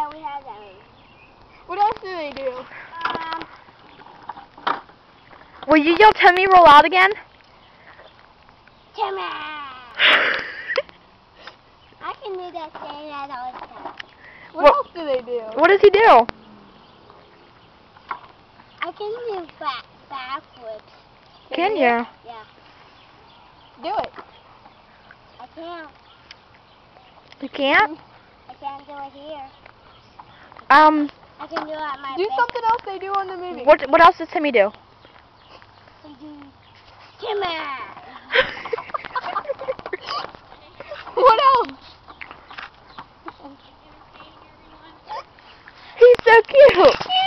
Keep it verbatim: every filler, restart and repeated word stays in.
we have that movie. What else do they do? Um, Will you yell Timmy roll out again? Timmy! I can do that same as all the time. What, What- else do they do? What does he do? I can do back backflips. Can you? Yeah. Do it. I can't. You can't? I can't do it here. Um, I can do it at my Do bed. something else they do on the movie. what what else does Timmy do? I do Timmy! What else? He's so cute.